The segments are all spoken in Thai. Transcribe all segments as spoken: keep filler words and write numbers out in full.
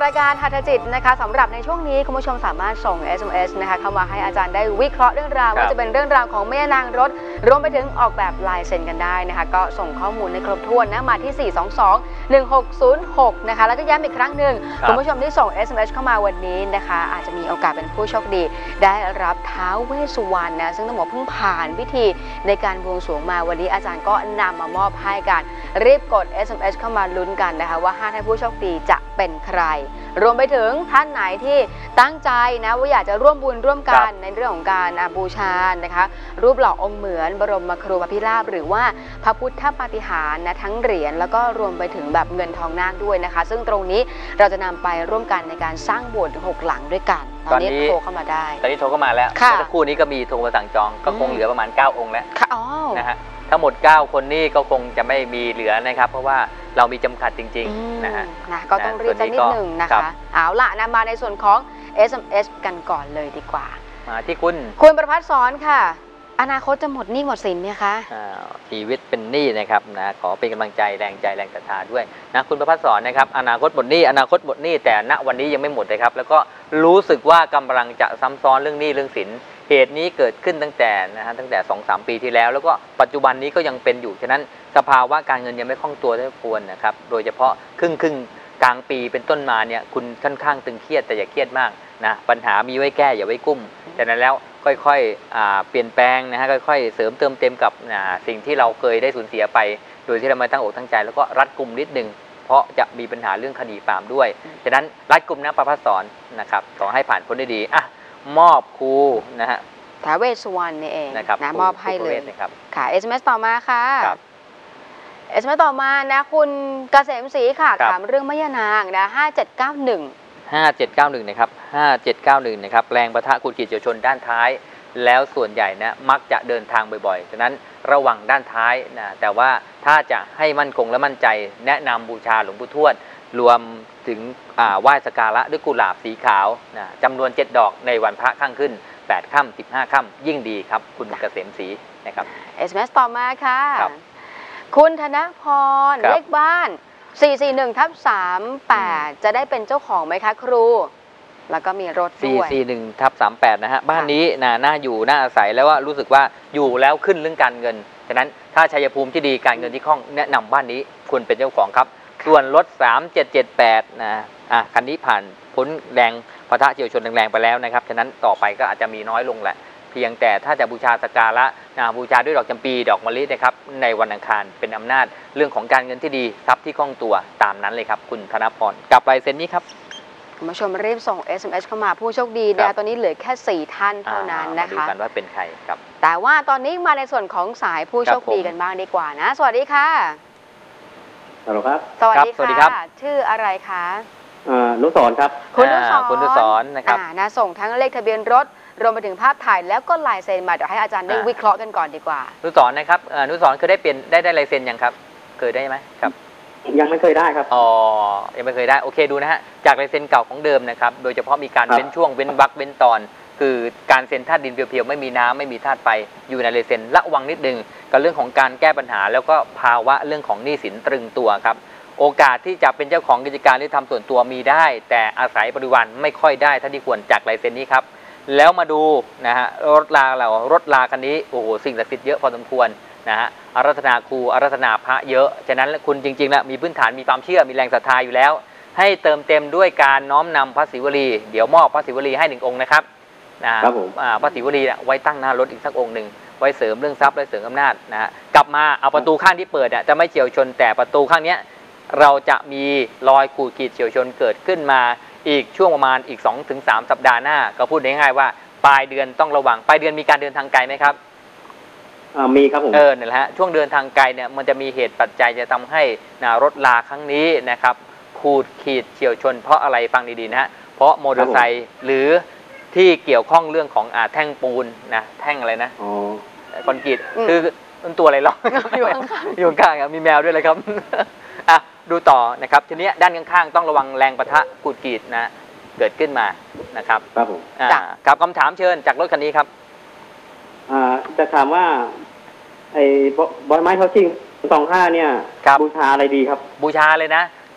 ายการหัตถจิตนะคะสำหรับในช่วงนี้คุณผู้ชมสามารถส่ง เอส เอ็ม เอส นะคะเข้ามาให้อาจารย์ได้วิเคราะห์เรื่องราวว่าจะเป็นเรื่องราวของแม่นางรถรวมไปถึงออกแบบลายเซ็นกันได้นะคะก็ส่งข้อมูลในครบถ้วนนะมาที่ สี่ สอง สอง หนึ่ง หก ศูนย์ หก นะคะแล้วก็ย้ำอีกครั้งหนึ่งคุณผู้ชมที่ส่ง เอส เอ็ม เอส เข้ามาวันนี้นะคะอาจจะมีโอกาสเป็นผู้โชคดีได้รับท้าวเวสสุวรรณนะซึ่งต้องบอกเพิ่งผ่านพิธีในการบวงสรวงมาวันนี้อาจารย์ก็นำมามอบให้กันรีบกด เอส เอ็ม เอส เข้ามาลุ้นกันนะคะว่าห้าท่านผู้โชคดีจะเป็นใครรวมไปถึงท่านไหนที่ตั้งใจนะว่าอยากจะร่วมบุญร่วมกันในเรื่องของการบูชานะคะรูปหล่อองค์เหมือนบรมครูพระพิราบหรือว่าพระพุทธปาฏิหาริย์นะทั้งเหรียญแล้วก็รวมไปถึงแบบเงินทองนาคด้วยนะคะซึ่งตรงนี้เราจะนำไปร่วมกันในการสร้างโบสถ์หกหลังด้วยกันตอนนี้โทรเข้ามาได้ตอนนี้โทรเข้ามาแล้วเมื่อสักครู่นี้ก็มีโทรมาสั่งจองก็คงเหลือประมาณเก้าองค์แล้วนะฮะทั้งหมดเก้าคนนี่ก็คงจะไม่มีเหลือนะครับเพราะว่าเรามีจำกัดจริงๆนะฮะนะก็ต้องรีบสักนิดหนึ่งนะคะเอาล่ะนะมาในส่วนของ เอส เอ็ม เอส กันก่อนเลยดีกว่ามาที่คุณคุณประภัสสรค่ะอนาคตจะหมดหนี้หมดสินไหมคะชีวิตเป็นหนี้นะครับนะขอเป็นกำลังใจแรงใจแรงศรัทธาด้วยนะคุณประภัสสรนะครับอนาคตหมดหนี้อนาคตหมดหนี้แต่ณวันนี้ยังไม่หมดเลยครับแล้วก็รู้สึกว่ากำลังจะซ้ำซ้อนเรื่องหนี้เรื่องสินเหตุนี้เกิดขึ้นตั้งแต่นะฮะตั้งแต่ สองสาม ปีที่แล้วแล้วก็ปัจจุบันนี้ก็ยังเป็นอยู่ฉะนั้นสภาวะการเงินยังไม่คล่องตัวเท่าควรนะครับโดยเฉพาะครึ่งครึ่งกลางปีเป็นต้นมาเนี่ยคุณค่อนข้างตึงเครียดแต่อย่าเครียดมากนะปัญหามีไว้แก้อย่าไว้กุ้มฉะนั้นแล้วค่อยๆเปลี่ยนแปลงนะฮะค่อยๆเสริมเติมเต็มกับสิ่งที่เราเคยได้สูญเสียไปโดยที่เราไม่ตั้งอกตั้งใจแล้วก็รัดกุมนิดนึงเพราะจะมีปัญหาเรื่องคดีความด้วยฉะนั้นรัดกุมนะประภัสสรนะครับขอให้ผ่านพ้นได้ดีอ่ะมอบครูนะฮะท้าวเวสสุวรรณนี่เองนะมอบให้เลยค่ะ เอส เอ็ม เอส ต่อมาค่ะ เอส เอ็ม เอส ต่อมานะคุณเกษมศรีค่ะถามเรื่องมะยานางนะห้าเจ็ดเก้าหนึ่งห้าเจ็ดเก้าหนึ่งนะครับห้าเจ็ดเก้าหนึ่งนะครับแรงปะทะขูดขีดเฉียวชนด้านท้ายแล้วส่วนใหญ่นะมักจะเดินทางบ่อยๆฉะนั้นระวังด้านท้ายนะแต่ว่าถ้าจะให้มั่นคงและมั่นใจแนะนำบูชาหลวงปู่ทวดรวมถึงไหว้สักการะด้วยกุหลาบสีขาวนะจำนวนเจ็ดดอกในวันพระข้างขึ้นแปดค่ำสิบห้าค่ำยิ่งดีครับคุณเกษมศรีนะครับเอส เอ็ม เอส ต่อมาค่ะคุณธนพรเลขบ้านสี่ สี่ หนึ่ง ทับ สาม แปด จะได้เป็นเจ้าของไหมคะครูแล้วก็มีรถด้วยสี่ สี่ หนึ่ง ทับ สาม แปด นะฮะบ้านนี้น่าน่าอยู่น่าอาศัยแล้วว่ารู้สึกว่าอยู่แล้วขึ้นเรื่องการเงินฉะนั้นถ้าชัยภูมิที่ดีการเงินที่คล่องแนะนำบ้านนี้ควรเป็นเจ้าของครับส่วนรถสามเจ็ดเจ็ดแปดนะอ่ะคันนี้ผ่านพ้นแรงปะทะเฉียวชนแรงๆไปแล้วนะครับฉะนั้นต่อไปก็อาจจะมีน้อยลงแหละเพียงแต่ถ้าจะบูชาสักการะนะบูชาด้วยดอกจำปีดอกมะลินะครับในวันอังคารเป็นอำนาจเรื่องของการเงินที่ดีทรัพย์ที่คล่องตัวตามนั้นเลยครับคุณธนพรกับลายเซ็นนี้ครับคุณผู้ชมรีบส่ง เอส เอ็ม เอส เข้ามาผู้โชคดีนะตอนนี้เหลือแค่สี่ท่านเท่านั้นนะคะดูกันว่าเป็นใครครับแต่ว่าตอนนี้มาในส่วนของสายผู้โชคดีกันบ้างดีกว่านะสวัสดีค่ะสวัสดีครับสวัสดีค่ะชื่ออะไรคะนุสรครับคุณนุสรคุณนุสรนะครับนะส่งทั้งเลขทะเบียนรถรวมไปถึงภาพถ่ายแล้วก็ลายเซ็นมาเดี๋ยวให้อาจารย์ได้วิเคราะห์กันก่อนดีกว่านุสรนะครับนุสรเคยได้เปลี่ยนได้ได้ลายเซ็นยังครับเคยได้ไหมครับยังไม่เคยได้ครับอ๋อยังไม่เคยได้โอเคดูนะฮะจากลายเซ็นเก่าของเดิมนะครับโดยเฉพาะมีการเว้นช่วงเว้นวรรคเว้นตอนคือการเซ็นธาตุดินเพียวๆไม่มีน้ำไม่มีธาตุไฟอยู่ในลายเซ็นระวังนิดนึงกับเรื่องของการแก้ปัญหาแล้วก็ภาวะเรื่องของหนี้สินตรึงตัวครับโอกาสที่จะเป็นเจ้าของกิจการหรือทำส่วนตัวมีได้แต่อาศัยบริวารไม่ค่อยได้เท่าที่ควรจากลายเซ็นนี้ครับแล้วมาดูนะฮะรถลาเรารถลาคันนี้โอ้โหสิ่งศักดิ์สิทธิ์เยอะพอสมควรนะฮะอาราธนาครูอาราธนาพระเยอะฉะนั้นคุณจริงๆแล้วมีพื้นฐานมีความเชื่อมีแรงศรัทธาอยู่แล้วให้เติมเต็มด้วยการน้อมนำพระศิวลีเดี๋ยวมอบพระศิวลีให้หนึ่งองค์นะครับนะครับผมพระศิวลีไว้ตั้งหน้ารถอีกสักองค์หนึ่งไว้เสริมเรื่องทรัพย์และเสริมอำนาจนะฮะกลับมาเอาประตูข้างที่เปิดจะไม่เฉียวชนแต่ประตูข้างนี้เราจะมีรอยขูดขีดเฉียวชนเกิดขึ้นมาอีกช่วงประมาณอีก สองถึงสาม สัปดาห์หน้าก็พูดง่ายๆว่าปลายเดือนต้องระวังปลายเดือนมีการเดินทางไกลไหมครับมีครับผมเออเนี่ยแหละฮะช่วงเดินทางไกลเนี่ยมันจะมีเหตุปัจจัยจะทำให้นะรถลาครั้งนี้นะครับขูดขีดเฉียวชนเพราะอะไรฟังดีๆนะฮะเพราะมอเตอร์ไซค์หรือที่เกี่ยวข้องเรื่องของอ่าแท่งปูนนะแท่งอะไรนะคอนกรีตคือมันตัวอะไรหรออยู่ข้างๆอยู่ข้างๆมีแมวด้วยเลยครับอ่ะดูต่อนะครับทีนี้ด้านข้างๆต้องระวังแรงปะทะขูดขีดนะเกิดขึ้นมานะครับครับผมกับคำถามเชิญจากรถคันนี้ครับจะถามว่าไอ้บอยไม้ทอชิ่งสองห้าเนี่ยบูชาอะไรดีครับบูชาเลยนะ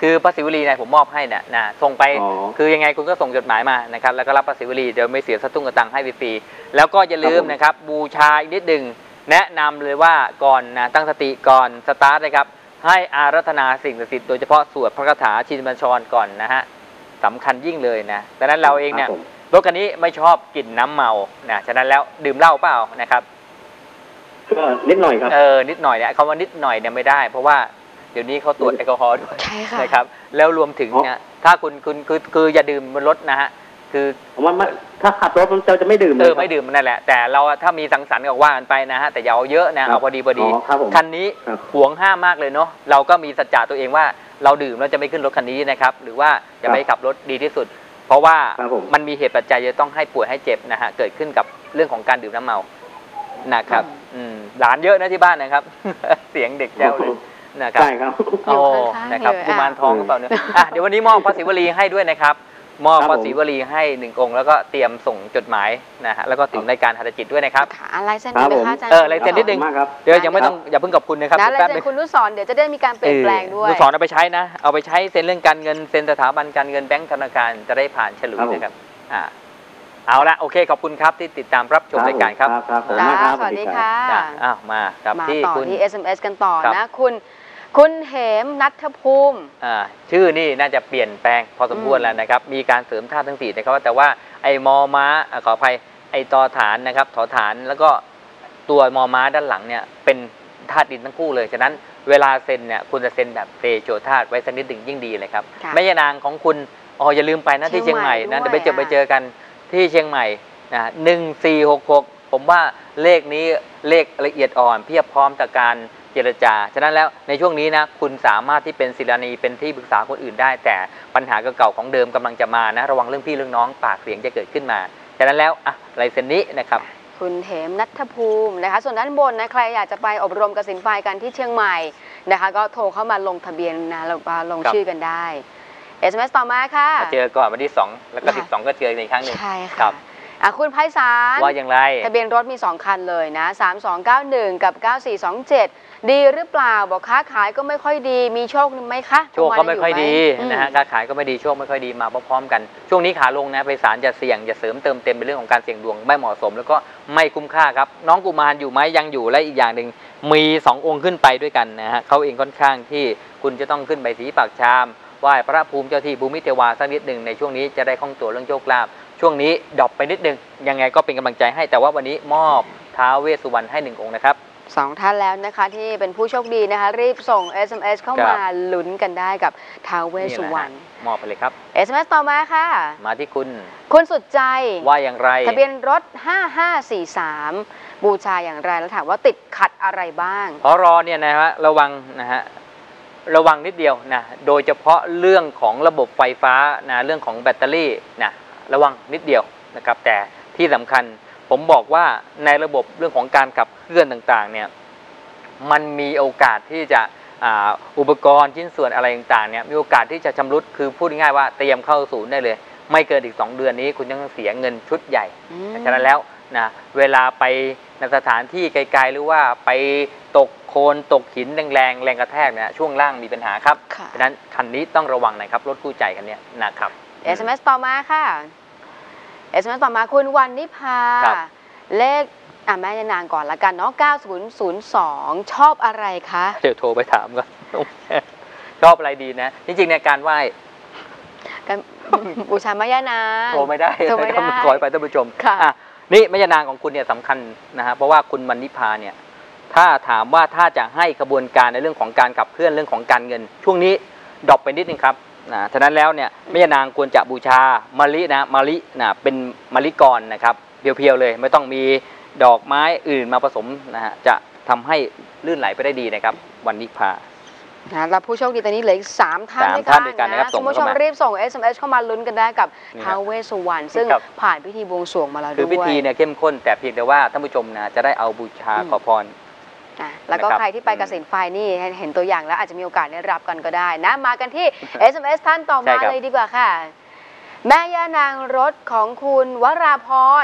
คือพระศิวลีเนี่ยผมมอบให้เนี่ยนะส่งไปอ๋อคือยังไงคุณก็ส่งจดหมายมานะครับแล้วก็รับพระศิวลีเดี๋ยวไม่เสียสตุ้งกระตังให้ฟรีๆแล้วก็อย่าลืมนะครับบูชาอีกนิดหนึ่งแนะนำเลยว่าก่อนนะตั้งสติก่อนสตาร์ทนะครับให้อารัธนาสิ่งศักดิ์สิทธิ์โดยเฉพาะสวดพระคาถาชินบัญชรก่อนนะฮะสำคัญยิ่งเลยนะดังนั้นเราเองเนี่ยครับผมรถคันนี้ไม่ชอบกลิ่นน้ำเมานะฉะนั้นแล้วดื่มเหล้าเปล่านะครับก็นิดหน่อยครับเออนิดหน่อยเนี่ยคำว่านิดหน่อยเนี่ยไม่ได้เพราะว่าเดี๋ยวนี้เขาตรวจแอลกอฮอล์ด้วยใช่ค่ะนะครับแล้วรวมถึงเนี่ยถ้าคุณคุณคือคืออย่าดื่มบนรถนะฮะคือผมว่ามันถ้าขับรถมันจะไม่ดื่มเอเลยอไม่ดื่มนั่นแหละแต่เราถ้ามีสังสรรค์ก็ว่ากันไปนะฮะแต่อย่าเอาเยอะนะเอาพอดีพอดีครับผมคันนี้ครับหวงห้ามมากเลยเนาะเราก็มีสัจจะตัวเองว่าเราดื่มแล้วจะไม่ขึ้นรถคันนี้นะครับหรือว่าจะไม่ขับรถดีที่สุด เพราะว่าครับผมมันมีเหตุปัจจัยจะต้องให้ป่วยให้เจ็บนะฮะเกิดขึ้นกับเรื่องของการดื่มน้ำเมานะครับอืมหลานเยอะนะที่บ้านนะครับ เสียงเด็กแจ้วเลยนะครับใช่ครับโอ้อยู่ข้างๆนะครับเลยกุมารอ่ะทองหรือเปล่าเนี่ยอ่ะเดี๋ยววันนี้มอบพระศิวลีให้ด้วยนะครับมอบครับพระผมศิวลีให้หนึ่งองค์แล้วก็เตรียมส่งจดหมายนะฮะแล้วก็ถึงรายการหัตถจิตด้วยนะครับค่ะอะไรเส้นครับนี้ผมคะอาจารย์เออลายเซ็นนิดนึงมากครับเดี๋ยวยังไม่ต้องอย่าเพิ่งขอบคุณนะครับนะลายแป๊บเซ็นึนงคุณนุสรเดี๋ยวจะได้มีการเปลี่ยนแปลงด้วยเออคุณสอนเอาไปใช้นะเอาไปใช้เซ็นเรื่องการเงินเซ็นสถาบันการเงินแบงก์ธนาคารจะได้ผ่านฉลุยครับผมนะครับอ่าเอาละโอเคขอบคุณครับที่ติดตามรับชมรายการครับครับผมจ้ามากครับสวัสดีค่ะจ้ะอ้าวมาครับมาที่ต่อคุณที่ เอส เอ็ม เอส กันต่อครับนะคุณคุณเหมนัทภูมิอ่าชื่อนี่น่าจะเปลี่ยนแปลงพอสมควรอืมแล้วนะครับมีการเสริมธาตุทั้งสี่นะครับแต่ว่าไอ้มอม้าอ่ะขออภัยไอ้ตอฐานนะครับถอฐานแล้วก็ตัวมอม้าด้านหลังเนี่ยเป็นธาตุดินทั้งคู่เลยฉะนั้นเวลาเซ็นเนี่ยคุณจะเซ็นแบบเตโชธาตุไว้สักนิดหนึ่งยิ่งดีเลยครับค่ะแม่ยานางของคุณอ๋ออย่าลืมไปนะที่เชีเชียยงงใหใหม่ม่นะด้วยเดี๋ยวไปเจออ่ะไปเจอกันที่เชียงใหม่นะหนึ่งสี่หกหกผมว่าเลขนี้เลขละเอียดอ่อนเพียบพร้อมต่อการเจรจาฉะนั้นแล้วในช่วงนี้นะคุณสามารถที่เป็นศิลานีเป็นที่ปรึกษาคนอื่นได้ แต่ปัญหาเก่าๆของเดิมกำลังจะมานะระวังเรื่องพี่เรื่องน้องปากเสียงจะเกิดขึ้นมาฉะนั้นแล้วอ่ะลายเซ็นนี้นะครับคุณเหมนัทภูมินะคะส่วนด้านบนนะใครอยากจะไปอบรมกสินไฟกันที่เชียงใหม่นะคะก็โทรเข้ามาลงทะเบียนนะลงมาลงครับชื่อกันได้ เอส เอ็ม เอส ต่อมาค่ะมาเจอก่อนวันที่สองแล้วก็ค่ะสิบสองก็เจออีกครั้งหนึ่งใช่ครัค่ะบอ่ะคุณไพศาลว่าอย่างไรทะเบียนรถมีสองคันเลยนะสามสองเก้าหนึ่งกับเก้าสี่สองเจ็ดดีหรือเปล่าบอกค้าขายก็ไม่ค่อยดีมีโชคไหมคะโชคก็ไม่ค่อยดีอืมนะฮะการขายก็ไม่ดีโชคไม่ค่อยดีมาพร้อมๆกันช่วงนี้ขาลงนะไปศาลจะเสี่ยงจะเสริมเติมเต็มเป็นเรื่องของการเสี่ยงดวงไม่เหมาะสม แล้วก็ไม่คุ้มค่าครับน้องกุมารอยู่ไหมยังอยู่และอีกอย่างหนึ่งมีสององค์ขึ้นไปด้วยกันนะฮะเขาเองค่อนข้างที่คุณจะต้องขึ้นไปสีปากชามไหว้พระภูมิเจ้าที่ภูมิเทวาสักนิดหนึ่งในช่วงนี้จะได้คล่องตัวเรื่องโชคลาภช่วงนี้ดรอปไปนิดหนึงยังไงก็เป็นกำลังใจให้แต่ว่าวันนี้มอบท้าวเวสสุวรรณให้หนึ่งองค์นะครับสองท่านแล้วนะคะที่เป็นผู้โชคดีนะคะ รีบส่ง เอส เอ็ม เอส เข้าครับมาลุ้นกันได้กับท้าวเวสนี่สุแหละวรฮะรณมอบไปเลยครับเอส เอ็ม เอส ต่อมาค่ะมาที่คุณคุณสุดใจว่าอย่างไรทะเบียนรถ ห้าห้าสี่สาม บูชาอย่างไรแล้วถามว่าติดขัดอะไรบ้างพอรอเนี่ยนะฮะระวังนะฮะระวังนิดเดียวนะโดยเฉพาะเรื่องของระบบไฟฟ้านะเรื่องของแบตเตอรี่นะระวังนิดเดียวนะครับแต่ที่สำคัญผมบอกว่าในระบบเรื่องของการขับเคลื่อนต่างๆเนี่ยมันมีโอกาสที่จะอ่าอุปกรณ์ชิ้นส่วนอะไรต่างๆเนี่ยมีโอกาสที่จะชำรุดคือพูดง่ายๆว่าเตรียมเข้าศูนย์ได้เลยไม่เกินอีกสองเดือนนี้คุณต้องเสียเงินชุดใหญ่อืมฉะนั้นแล้วนะเวลาไปในสถานที่ไกลๆหรือว่าไปตกโคลนตกหินแรงๆแรงกระแทกเนี่ยช่วงล่างมีปัญหาครับค่ะฉะนั้นคันนี้ต้องระวังหน่อยครับรถคู่ใจคันเนี้ยนะครับเอส เอ็ม เอส ต่อมาค่ะ เอส เอ็ม เอส ต่อมาคุณวันนิพาครับเลขอ่ะแม่ยานางก่อนละกันเนาะเก้าศูนย์ศูนย์สองชอบอะไรคะเดี๋ยวโทรไปถามก่อน ชอบอะไรดีนะ จริงๆในยการไหว้กัน บูชาแม่ยานางโทรไม่ได้โทรไม่ได้ขอให้ไปท่านผู้ชมค่ะอ่ะนี่แม่ยานางของคุณเนี่ยสำคัญนะฮะเพราะว่าคุณมันนิพาเนี่ยถ้าถามว่าถ้าจะให้กระบวนการในเรื่องของการขับเคลื่อนเรื่องของการเงิน ช่วงนี้ดรอปไปนิดนึงครับนะฉะนั้นแล้วเนี่ยแม่ยานางควรจะบูชามะลินะมะลินะเป็นมะลิกรนะครับเพียวๆเลยไม่ต้องมีดอกไม้อื่นมาผสมนะฮะจะทำให้ลื่นไหลไปได้ดีนะครับวันนิพานะแล้วผู้โชคดีตอนนี้เหลืออีกสามท่านสามด้วยท่านด้วยกันนะครับส่คุงณมาผู้ชมเข้ามารีบส่ง เอส เอ็ม เอส เข้ามาลุ้นกันได้กับนี่ครับท้าวเวสสุวรรณซึ่งครับผ่านพิธีบวงสรวงมาแล้วด้วยคือพิธีเนี่ยเข้มข้นแต่เพียงแต่ว่าท่านผู้ชมนะจะได้เอาบูชาอืมขอพรอ่ะแล้วก็นะครับใครที่ไปกสินไฟนี่เห็นตัวอย่างแล้วอาจจะมีโอกาสได้รับกันก็ได้นะมากันที่ เอส เอ็ม เอส ท่านต่อใช่มาครับเลยดีกว่าค่ะ แม่ย่านางรถของคุณวราพร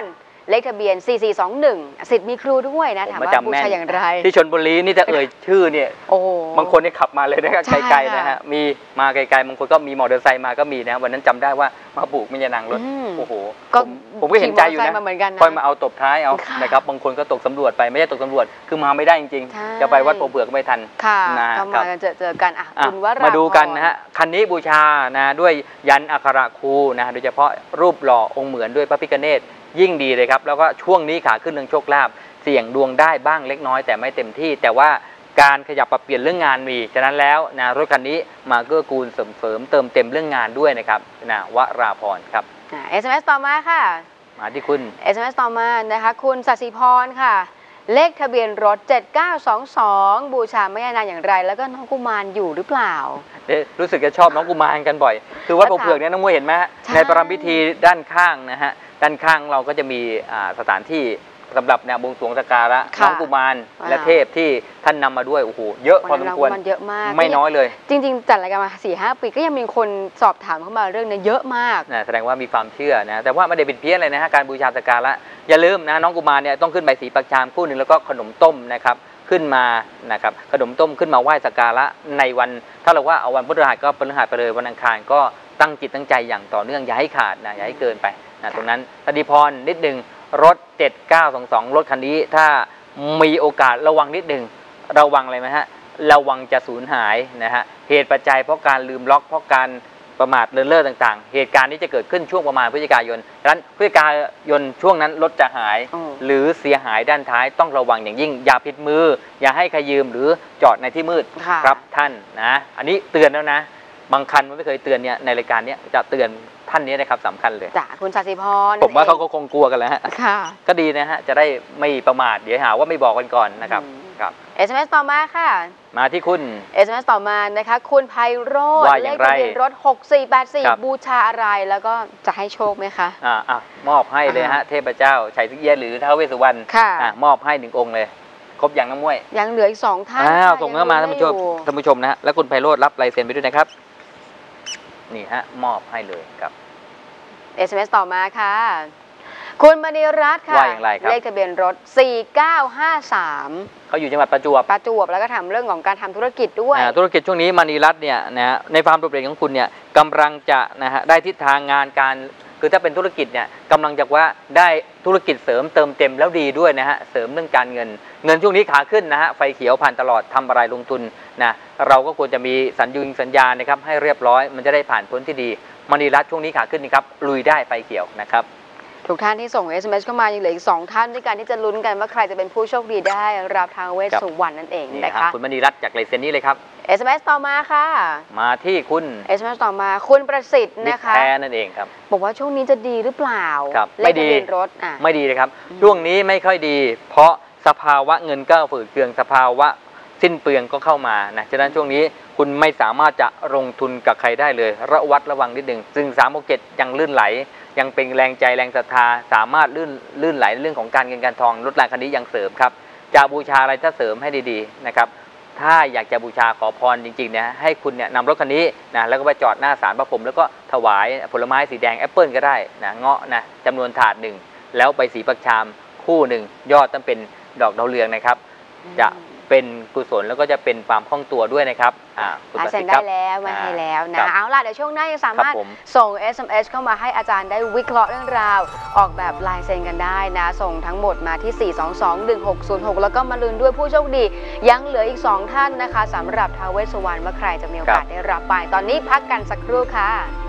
เลขทะเบียนสี่สี่สองหนึ่งสิทธิ์มีครูด้วยนะถามว่าบูชาอย่างไรที่ชลบุรีนี่จะเอ่ยชื่อเนี่ยโอ้บางคนนี่ขับมาเลยนะครับไกลๆนะฮะมีมาไกลๆบางคนก็มีมอเตอร์ไซค์มาก็มีนะวันนั้นจำได้ว่ามาบุกแม่ย่านางรถโอ้โหผมก็เห็นใจอยู่นะค่อยมาเอาตบท้ายเอานะครับบางคนก็ตกสำรวจไปไม่ใช่ตกสำรวจคือมาไม่ได้จริงๆจะไปวัดโพเบือกไม่ทันนะก็มาเจอเจอกันอ่ะคุณว่ามาดูกันนะฮะคันนี้บูชานะด้วยยันอักขระครูนะโดยเฉพาะรูปหล่อองค์เหมือนด้วยพระพิฆเนศยิ่งดีเลยครับแล้วก็ช่วงนี้ขาขึ้นเรื่องโชคลาภเสี่ยงดวงได้บ้างเล็กน้อยแต่ไม่เต็มที่แต่ว่าการขยับปรับเปลี่ยนเรื่องงานมีฉะนั้นแล้วนะรถคันนี้มาเกื้อกูลเสริมเสริมเติมเต็มเรื่องงานด้วยนะครับนะวราพรครับเอส เอ็ม เอส ต่อมาค่ะมาที่คุณเอส เอ็ม เอส ต่อมานะคะคุณศศิพรค่ะเลขทะเบียนรถเจ็ดเก้าสองสองบูชาแม่ย่านางอย่างไรแล้วก็น้องกุมารอยู่หรือเปล่ารู้สึกจะชอบน้องกุมารกันบ่อยคือวัดโพเผือกเนี่ยน้องมวยเห็นไหมในประรำพิธีด้านข้างนะฮะด้านข้างเราก็จะมีสถานที่สำหรับเนี่ยบวงสรวงสักการะน้องกุมารและเทพที่ท่านนำมาด้วยโอ้โหเยอะพอสมควรเยอะมากไม่น้อยเลยจริงๆจัดรายการมาสี่ห้าปีก็ยังมีคนสอบถามเข้ามาเรื่องนี้เยอะมากนะแสดงว่ามีความเชื่อนะแต่ว่าไม่ได้เป็นเพี้ยนเลยนะฮะการบูชาสักการะอย่าลืมนะน้องกุมารเนี่ยต้องขึ้นใบสีปักชามคู่หนึ่งแล้วก็ขนมต้มนะครับขึ้นมานะครับขนมต้มขึ้นมาไหว้สักการะในวันถ้าเราว่าเอาวันพฤหัสก็พฤหัสไปเลยวันอังคารก็ตั้งจิตตั้งใจอย่างต่อเนื่องอย่าให้ขาดนะอย่าให้เกินไปนะตรงนั้นธนิพรนิดนึงรถเจ็ดเก้าสองสองรถคันนี้ถ้ามีโอกาสระวังนิดนึงระวังอะไรไหมฮะระวังจะสูญหายนะฮะเหตุปัจจัยเพราะการลืมล็อกเพราะการประมาทเลินเล่อต่างๆเหตุการณ์นี้จะเกิดขึ้นช่วงประมาณพฤศจิกายนดังนั้นพฤศจิกายนช่วงนั้นรถจะหายหรือเสียหายด้านท้ายต้องระวังอย่างยิ่งอย่าผิดมืออย่าให้ใครยืมหรือจอดในที่มืดครับท่านนะอันนี้เตือนแล้วนะบางคันมันไม่เคยเตือนเนี่ยในรายการนี้จะเตือนท่านนี้นะครับสำคัญเลยจ้ะคุณศศิพรผมว่าเขาก็คงกลัวกันแล้วฮะก็ดีนะฮะจะได้ไม่ประมาทเดี๋ยวหาว่าไม่บอกกันก่อนนะครับครับเอส เอ็ม เอส ต่อมาค่ะมาที่คุณเอส เอ็ม เอส ต่อมานะคะคุณไพโรจน์เลขทะเบียนรถหกสี่แปดสี่บูชาอะไรแล้วก็จะให้โชคไหมคะอ่าอ่ามอบให้เลยฮะเทพเจ้าชัยสิงเอี้ยหรือท้าวเวสสุวรรณค่ะมอบให้หนึ่งองค์เลยครบอย่างน้ำมวยยังเหลืออีกสองท่านอ้าวส่งเข้ามาท่านผู้ชมท่านผู้ชมนะฮะแล้วคุณไพโรจน์รับลายเซ็นไปด้วยนะครับนี่ฮะมอบให้เลยครับเอส เอ็ม เอส ต่อมาค่ะคุณมณีรัตน์ค่ะเลขทะเบียนรถสี่เก้าห้าสามเขาอยู่จังหวัดประจวบประจวบแล้วก็ทำเรื่องของการทำธุรกิจด้วยธุรกิจช่วงนี้มณีรัตน์เนี่ยนะฮะในความโดดเด่นของคุณเนี่ยกำลังจะนะฮะได้ทิศทางงานการคือถ้าเป็นธุรกิจเนี่ยกำลังจะว่าได้ธุรกิจเสริมเติมเต็มแล้วดีด้วยนะฮะเสริมเรื่องการเงินเงินช่วงนี้ขาขึ้นนะฮะไฟเขียวผ่านตลอดทำอะไรลงทุนนะเราก็ควรจะมีสัญญาสัญญานะครับให้เรียบร้อยมันจะได้ผ่านพ้นที่ดีมณีรัตน์ช่วงนี้ขาขึ้นนะครับลุยได้ไฟเขียวนะครับทุกท่านที่ส่ง เอส เอ็ม เอส เข้ามายังเหลืออีกสองท่านด้วยกันที่จะลุ้นกันว่าใครจะเป็นผู้โชคดีได้รับท้าวเวสสุวรรณนั่นเองนะคะคุณมณีรัตน์จากลายเซ็นนี้เลยครับเอส เอ็ม เอส ต่อมาค่ะมาที่คุณเอส เอ็ม เอส ต่อมาคุณประสิทธิ์นะคะแท้นั่นเองครับบอกว่าช่วงนี้จะดีหรือเปล่าไม่ดีรถอ่ะไม่ดีเลยครับช่วงนี้ไม่ค่อยดีเพราะสภาวะเงินก็ฝืดเคืองสภาวะสิ้นเปลืองก็เข้ามานะฉะนั้นช่วงนี้คุณไม่สามารถจะลงทุนกับใครได้เลยระวัดระวังนิดหนึ่งซึ่งสามโมเกตยังลื่นไหลยังเป็นแรงใจแรงศรัทธาสามารถลื่นลื่นไหลเรื่องของการเงินการทองรถแรงคันนี้ยังเสริมครับจะบูชาอะไรถ้าเสริมให้ดีๆนะครับถ้าอยากจะบูชาขอพรจริงๆเนี่ยให้คุณเนี่ยนำรถคันนี้นะแล้วก็ไปจอดหน้าศาลพระพรหมแล้วก็ถวายผลไม้สีแดงแอปเปิลก็ได้นะเงาะนะจำนวนถาดหนึ่งแล้วไปสีปักชามคู่หนึ่งยอดต้องเป็นดอกดาวเรืองนะครับจะเป็นกุศลแล้วก็จะเป็นความคล่องตัวด้วยนะครับอ่าเซ็นได้แล้วมาให้แล้วนะเอาล่ะเดี๋ยวช่วงหน้ายังสามารถส่ง เอส เอ็ม เอส เข้ามาให้อาจารย์ได้วิเคราะห์เรื่องราวออกแบบลายเซ็นกันได้นะส่งทั้งหมดมาที่สี่ สอง สอง หนึ่ง หก ศูนย์ หกแล้วก็มาลุ้นด้วยผู้โชคดียังเหลืออีกสองท่านนะคะสำหรับท้าวเวสสุวรรณว่าใครจะมีโอกาสได้รับไปตอนนี้พักกันสักครู่ค่ะ